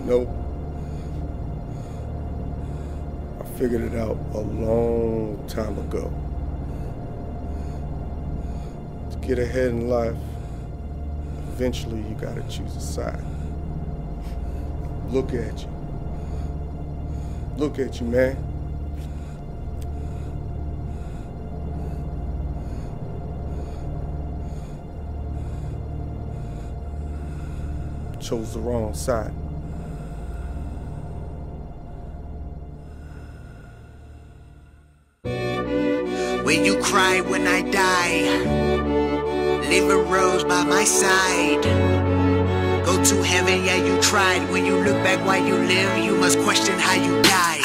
Nope. I figured it out a long time ago. To get ahead in life, eventually you gotta choose a side. Look at you. Look at you, man. Chose the wrong side. Will you cry when I die? Live a rose by my side. Go to heaven, yeah, you tried. When you look back while you live, you must question how you died.